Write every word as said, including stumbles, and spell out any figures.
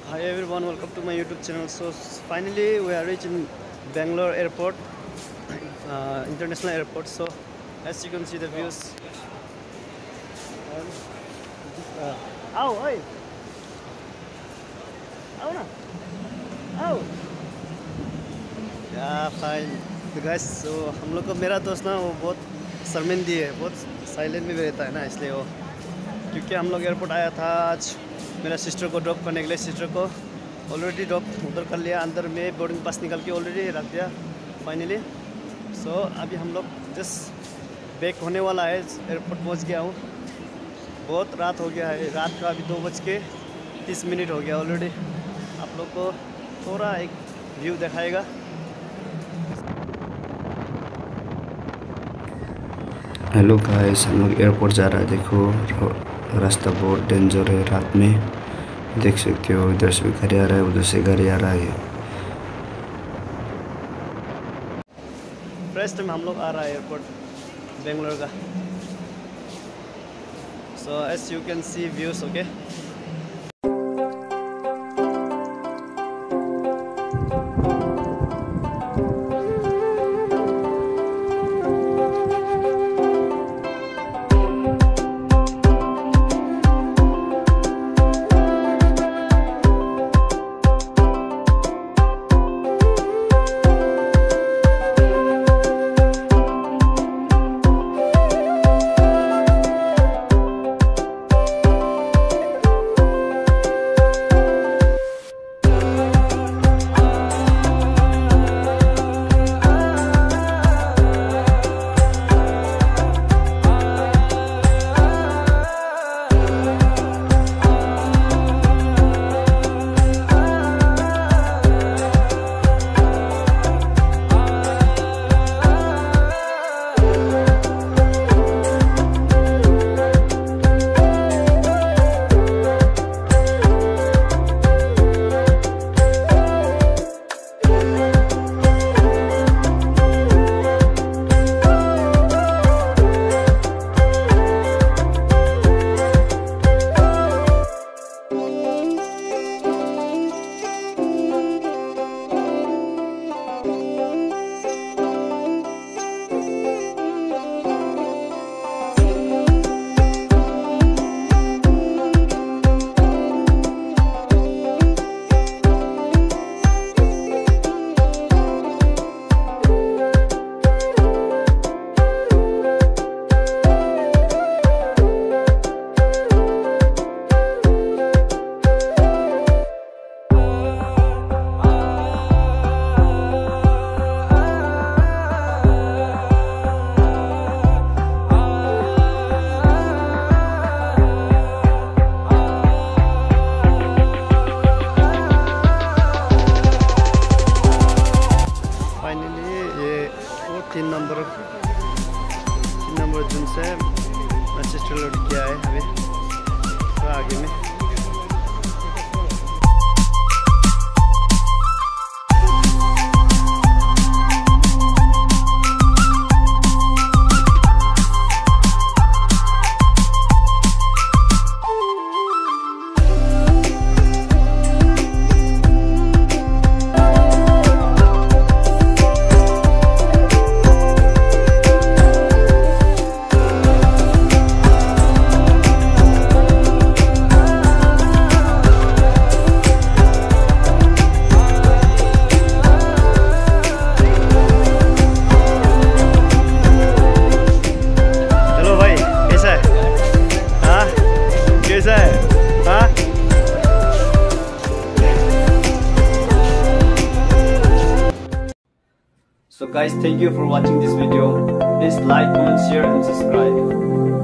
Hi everyone, welcome to my YouTube channel. So finally we are reaching Bangalore airport, uh, international airport. So as you can see the views. And, uh, ow, hey, ow na, ow. Yeah, fine. तो guys, so हम लोग को मेरा दोस्त ना वो बहुत शर्मिंदी है, बहुत साइलेंट में भी रहता है ना, इसलिए वो क्योंकि हम लोग एयरपोर्ट आया था आज मेरा सिस्टर को ड्रॉप करने के लिए। सिस्टर को ऑलरेडी ड्रॉप उधर कर लिया, अंदर में बोर्डिंग पास निकल के ऑलरेडी रख दिया फाइनली। सो so, अभी हम लोग जस्ट बैक होने वाला है, एयरपोर्ट पहुंच गया हूँ। बहुत रात हो गया है, रात का अभी दो बज के तीस मिनट हो गया ऑलरेडी। आप लोग को थोड़ा एक व्यू दिखाएगा। हेलो गाइस, हम लोग एयरपोर्ट जा रहा है। देखो रास्ता बहुत डेंजर है, रात में देख सकते हो। इधर से गाड़ी आ रहा है, उधर से गाड़ी आ रहा है। फ्रेस्ट में हम लोग आ रहा है एयरपोर्ट बेंगलोर का। So as you can see views, okay. तीन नंबर तीन नंबर जून से रजिस्टर लोड किया है अभी तो आगे में। So guys, thank you for watching this video. Please like, comment, share and subscribe.